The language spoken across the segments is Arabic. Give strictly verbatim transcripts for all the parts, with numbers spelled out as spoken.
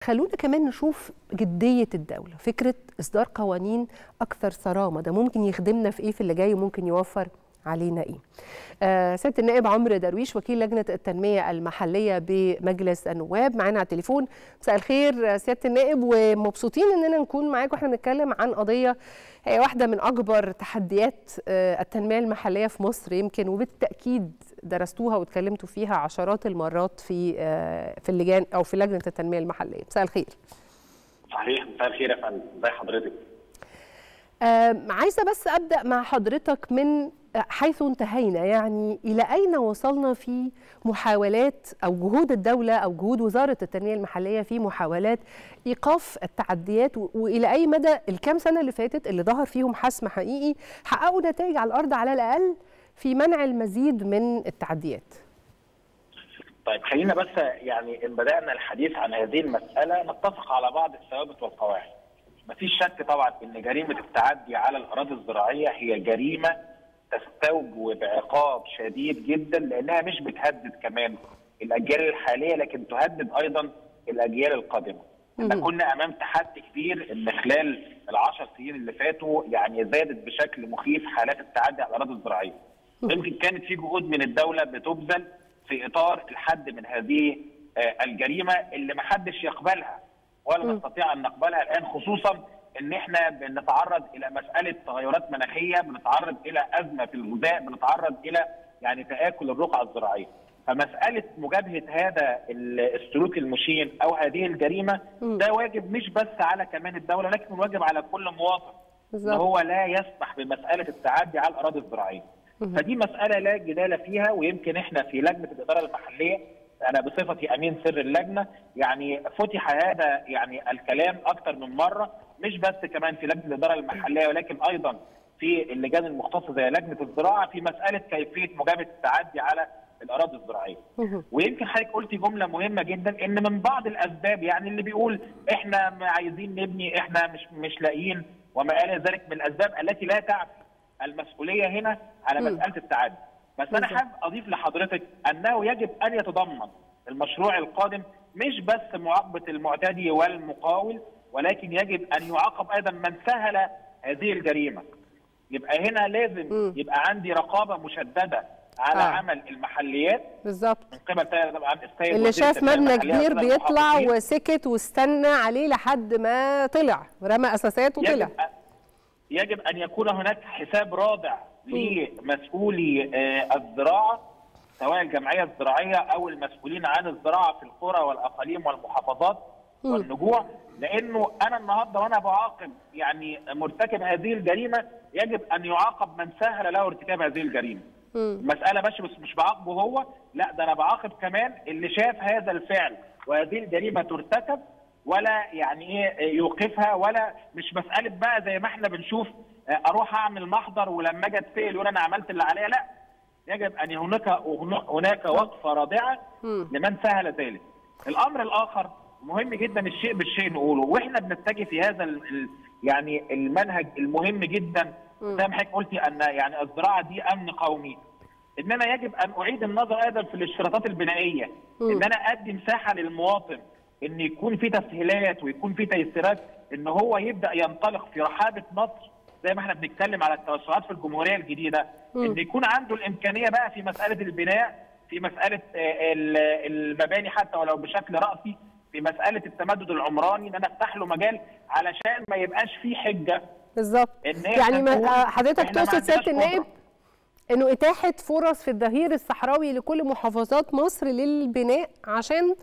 خلونا كمان نشوف جدية الدولة، فكرة إصدار قوانين أكثر صرامة، ده ممكن يخدمنا في إيه في اللي جاي وممكن يوفر علينا إيه. آه سيادة النائب عمرو درويش وكيل لجنة التنمية المحلية بمجلس النواب معانا على التليفون. مساء الخير سيادة النائب، ومبسوطين إننا نكون معاك واحنا بنتكلم عن قضية هي واحدة من أكبر تحديات آه التنمية المحلية في مصر يمكن، وبالتأكيد درستوها واتكلمتوا فيها عشرات المرات في آه في اللجان أو في لجنة التنمية المحلية. مساء الخير. صحيح، مساء الخير يا فندم، ازي حضرتك؟ آه عايزة بس أبدأ مع حضرتك من حيث انتهينا، يعني إلى أين وصلنا في محاولات أو جهود الدولة أو جهود وزارة التنمية المحلية في محاولات إيقاف التعديات، وإلى أي مدى الكام سنة اللي فاتت اللي ظهر فيهم حسم حقيقي حققوا نتائج على الأرض على الأقل في منع المزيد من التعديات؟ طيب خلينا بس يعني إن بدأنا الحديث عن هذه المسألة نتفق على بعض الثوابت والقواعد. مفيش شك طبعا إن جريمة التعدي على الأراضي الزراعية هي جريمة تستوجب عقاب شديد جدا، لانها مش بتهدد كمان الاجيال الحاليه لكن تهدد ايضا الاجيال القادمه. احنا كنا امام تحدي كبير ان خلال العشر سنين اللي فاتوا يعني زادت بشكل مخيف حالات التعدي على الاراضي الزراعيه. يمكن كانت في جهود من الدوله بتبذل في اطار الحد من هذه الجريمه اللي ما حدش يقبلها ولا نستطيع ان نقبلها الان، خصوصا ان احنا بنتعرض الى مساله تغيرات مناخيه، بنتعرض الى ازمه في الغذاء، بنتعرض الى يعني تاكل الرقعه الزراعيه. فمساله مجابهه هذا السلوك المشين او هذه الجريمه ده واجب مش بس على كمان الدوله لكن واجب على كل مواطن ان هو لا يسمح بمساله التعدي على الاراضي الزراعيه. فدي مساله لا جدال فيها، ويمكن احنا في لجنه الاداره المحليه أنا بصفتي أمين سر اللجنة يعني فتح هذا يعني الكلام أكثر من مرة، مش بس كمان في لجنة الإدارة المحلية ولكن أيضا في اللجان المختصة زي لجنة الزراعة في مسألة كيفية مجابهة التعدي على الأراضي الزراعية. ويمكن حضرتك قلتي جملة مهمة جدا إن من بعض الأسباب يعني اللي بيقول إحنا عايزين نبني إحنا مش مش لاقيين وما إلى ذلك من الأسباب التي لا تعفي المسؤولية هنا على مسألة التعدي. بس أنا حابب أضيف لحضرتك أنه يجب أن يتضمن المشروع القادم مش بس معاقبة المعتدي والمقاول، ولكن يجب أن يعاقب أيضا من سهل هذه الجريمة. يبقى هنا لازم يبقى عندي رقابة مشددة على آه. عمل المحليات بالظبط من قبل طبعا السيد اللي شاف مبنى كبير بيطلع وسكت واستنى عليه لحد ما طلع رمى أساسات وطلع. يجب, يجب أن يكون هناك حساب رادع لمسؤولي الزراعه سواء الجمعيه الزراعيه او المسؤولين عن الزراعه في القرى والاقاليم والمحافظات والنجوع، لانه انا النهارده وانا بعاقب يعني مرتكب هذه الجريمه يجب ان يعاقب من سهل له ارتكاب هذه الجريمه. المساله بس بس مش بعاقبه هو، لا ده انا بعاقب كمان اللي شاف هذا الفعل وهذه الجريمه ترتكب ولا يعني ايه يوقفها، ولا مش مساله بقى زي ما احنا بنشوف اروح اعمل محضر ولما اجي اتسال وانا عملت اللي عليا. لا، يجب ان هناك هناك وقفه رادعه لمن سهل ذلك. الامر الاخر مهم جدا الشيء بالشيء نقوله، واحنا بنتجه في هذا ال يعني المنهج المهم جدا زي ما حضرتك قلتي ان يعني الزراعه دي امن قومي. ان انا يجب ان اعيد النظر ايضا في الاشتراطات البنائيه، ان انا ادي مساحه للمواطن ان يكون في تسهيلات ويكون في تيسيرات ان هو يبدا ينطلق في رحابه مصر زي ما احنا بنتكلم على التوسعات في الجمهوريه الجديده، ان يكون عنده الامكانيه بقى في مساله البناء، في مساله المباني حتى ولو بشكل راسي، في مساله التمدد العمراني، ان انا افتح له مجال علشان ما يبقاش فيه حجه. بالظبط. يعني حضرتك تقصد سياده النائب انه اتاحه فرص في الظهير الصحراوي لكل محافظات مصر للبناء عشان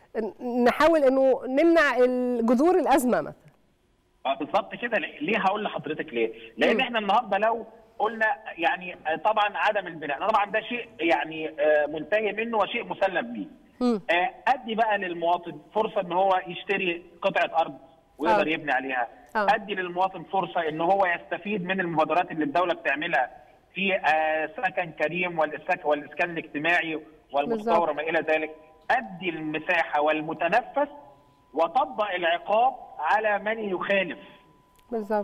نحاول انه نمنع جذور الازمه مثلا. اه بالظبط كده. ليه هقول لحضرتك ليه؟ لان م. احنا النهارده لو قلنا يعني طبعا عدم البناء طبعا ده شيء يعني منتهي منه وشيء مسلم به. ادي بقى للمواطن فرصه ان هو يشتري قطعه ارض ويقدر أوه. يبني عليها. أوه. ادي للمواطن فرصه ان هو يستفيد من المبادرات اللي الدوله بتعملها في سكن كريم والاسكان الاجتماعي والمتطور وما الى ذلك. ادي المساحه والمتنفس وطبق العقاب على من يخالف. بالظبط.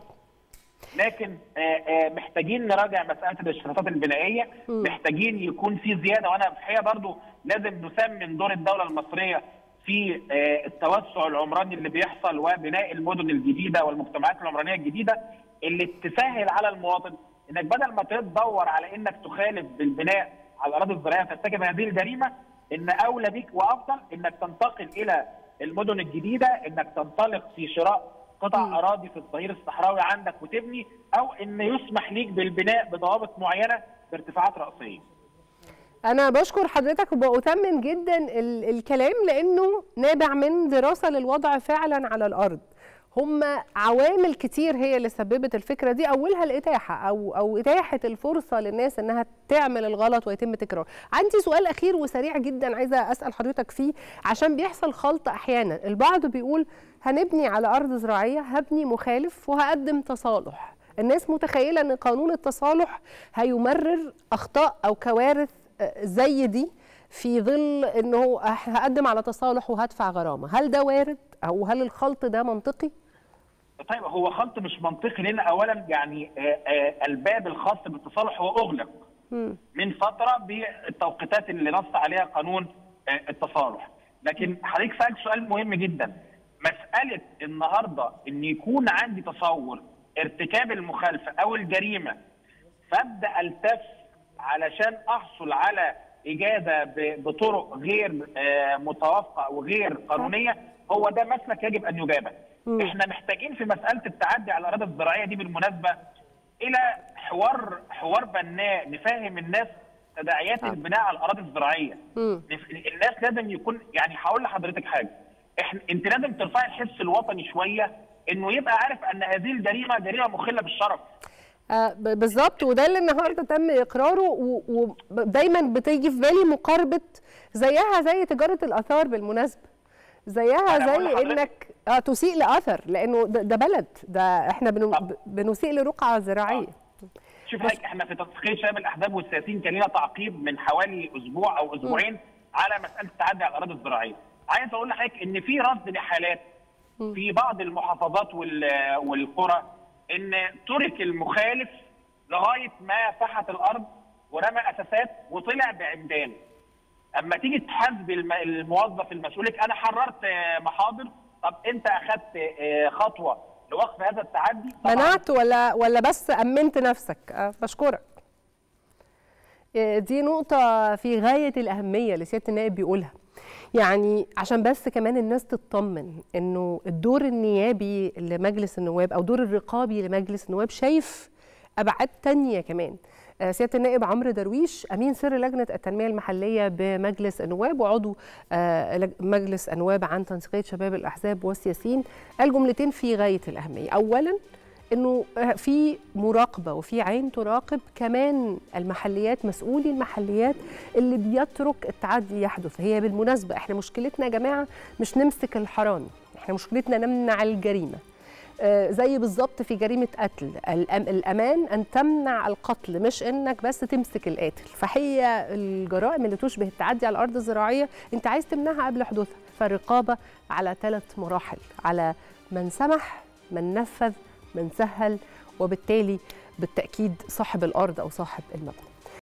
لكن محتاجين نراجع مساله الاشتراطات البنائيه، محتاجين يكون في زياده، وانا في الحقيقه برضو لازم نثمن دور الدوله المصريه في التوسع العمراني اللي بيحصل وبناء المدن الجديده والمجتمعات العمرانيه الجديده اللي تسهل على المواطن انك بدل ما تدور على انك تخالف بالبناء على الاراضي الزراعيه ترتكب هذه الجريمه، ان اولى بك وافضل انك تنتقل الى المدن الجديده، انك تنطلق في شراء قطع اراضي في الظهير الصحراوي عندك وتبني، او ان يسمح ليك بالبناء بضوابط معينه بارتفاعات راسيه. أنا بشكر حضرتك وبأثمن جدا الكلام لأنه نابع من دراسة للوضع فعلا على الأرض. هم عوامل كتير هي اللي سببت الفكرة دي، أولها الإتاحة أو أو إتاحة الفرصة للناس إنها تعمل الغلط ويتم تكراره. عندي سؤال أخير وسريع جدا عايزة أسأل حضرتك فيه، عشان بيحصل خلط أحيانا. البعض بيقول هنبني على أرض زراعية، هبني مخالف وهقدم تصالح. الناس متخيلة إن قانون التصالح هيمرر أخطاء أو كوارث زي دي في ظل انه هقدم على تصالح وهدفع غرامه. هل ده وارد او هل الخلط ده منطقي؟ طيب هو خلط مش منطقي، لان اولا يعني الباب الخاص بالتصالح هو اغلق م. من فتره بالتوقيتات اللي نص عليها قانون التصالح. لكن حضرتك سالت سؤال مهم جدا، مساله النهارده ان يكون عندي تصور ارتكاب المخالفه او الجريمه فابدا التف علشان احصل على اجازه بطرق غير متوافقه وغير قانونيه، هو ده مسلك يجب ان يجابه. احنا محتاجين في مساله التعدي على الاراضي الزراعيه دي بالمناسبه الى حوار حوار بناء نفهم الناس تداعيات البناء على الاراضي الزراعيه. الناس لازم يكون يعني هقول لحضرتك حاجه، احنا انت لازم ترفعي الحس الوطني شويه انه يبقى عارف ان هذه الجريمه جريمه مخله بالشرف. آه بالظبط، وده اللي النهارده تم اقراره. ودايما بتيجي في بالي مقاربه زيها زي تجاره الاثار بالمناسبه، زيها زي انك آه تسيء لاثر، لانه ده, ده بلد، ده احنا بنو بنسيء لرقعه زراعيه. شوف حضرتك، احنا في تنسيقيه شباب الاحزاب والسياسيين كان لنا تعقيب من حوالي اسبوع او اسبوعين م. على مساله التعدي على الاراضي الزراعيه. عايز اقول لحضرتك ان في رصد لحالات في بعض المحافظات والقرى ان ترك المخالف لغايه ما فحت الارض ورمى اساسات وطلع بعمدان. اما تيجي تحاسب الموظف المسؤول لك انا حررت محاضر، طب انت اخذت خطوه لوقف هذا التعدي؟ منعت ولا ولا بس امنت نفسك؟ بشكرك. دي نقطه في غايه الاهميه اللي سياده النائب بيقولها، يعني عشان بس كمان الناس تطمن انه الدور النيابي لمجلس النواب او دور الرقابي لمجلس النواب شايف ابعاد تانية كمان. سياده النائب عمرو درويش امين سر لجنه التنميه المحليه بمجلس النواب وعضو مجلس النواب عن تنسيقيه شباب الاحزاب والسياسيين قال جملتين في غايه الاهميه. اولا انه في مراقبه وفي عين تراقب كمان المحليات، مسؤولي المحليات اللي بيترك التعدي يحدث. هي بالمناسبه احنا مشكلتنا يا جماعه مش نمسك الحرامي، احنا مشكلتنا نمنع الجريمه. آه زي بالظبط في جريمه قتل، الامان ان تمنع القتل مش انك بس تمسك القاتل. فهي الجرائم اللي تشبه التعدي على الارض الزراعيه انت عايز تمنعها قبل حدوثها. فالرقابه على ثلاث مراحل، على من سمح، من نفذ، من سهل، وبالتالي بالتأكيد صاحب الأرض أو صاحب المبنى.